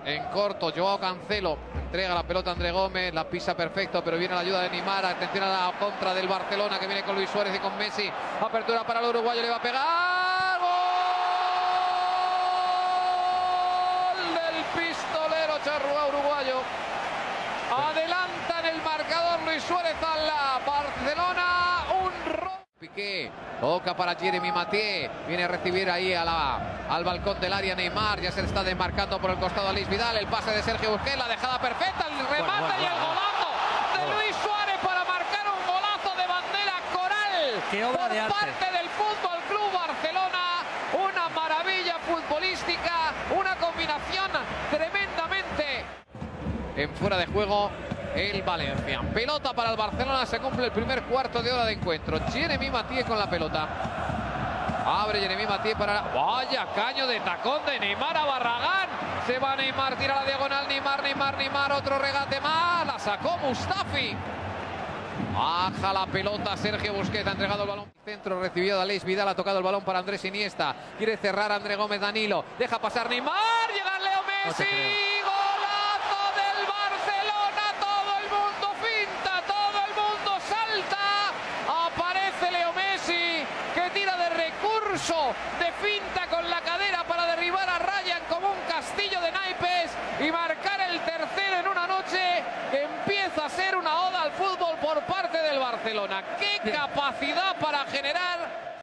En corto, Joao Cancelo entrega la pelota a André Gómez, la pisa perfecto, pero viene la ayuda de Neymar. Atención a la contra del Barcelona que viene con Luis Suárez y con Messi. Apertura para el uruguayo, le va a pegar. ¡Gol del pistolero charrúa uruguayo! Adelanta en el marcador Luis Suárez a la Barcelona. Piqué, toca para Jeremy Mathieu, viene a recibir ahí al balcón del área Neymar, ya se le está desmarcando por el costado a Luis Vidal, el pase de Sergio Busquets, la dejada perfecta, el remate y el golazo de Luis Suárez para marcar un golazo de bandera coral. ¡Qué obra de arte! Por parte del Fútbol Club Barcelona, una maravilla futbolística, una combinación tremendamente en fuera de juego. El Valencia. Pelota para el Barcelona. Se cumple el primer cuarto de hora de encuentro. Jeremy Mathieu con la pelota. Abre Jeremy Mathieu para... Vaya caño de tacón de Neymar a Barragán. Se va Neymar, tira la diagonal. Neymar. Otro regate más. La sacó Mustafi. Baja la pelota Sergio Busquets. Ha entregado el balón. Centro recibido de Luis Vidal. Ha tocado el balón para Andrés Iniesta. Quiere cerrar André Gómez. Danilo. Deja pasar Neymar. Llega Leo Messi. De finta con la cadera para derribar a Ryan como un castillo de naipes y marcar el tercero en una noche que empieza a ser una oda al fútbol por parte del Barcelona. ¡Qué capacidad para generar!